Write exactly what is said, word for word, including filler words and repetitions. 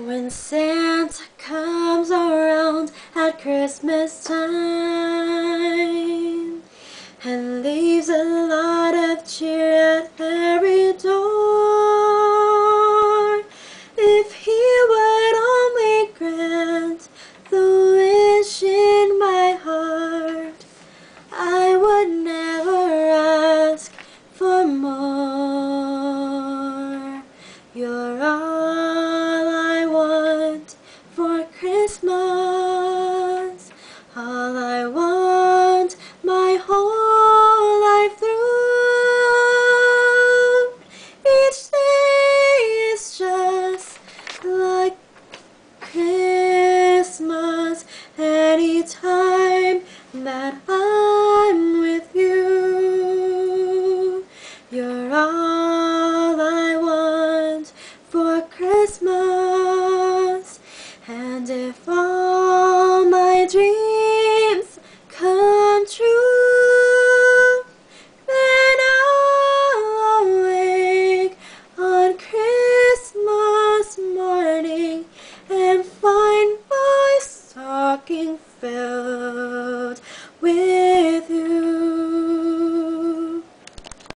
When Santa comes around at Christmas time and leaves a lot of cheer at every door, if he would only grant the wish in my heart, I would never ask for more. You're all I want for Christmas, all I want my whole life through. Each day is just like Christmas, any time that I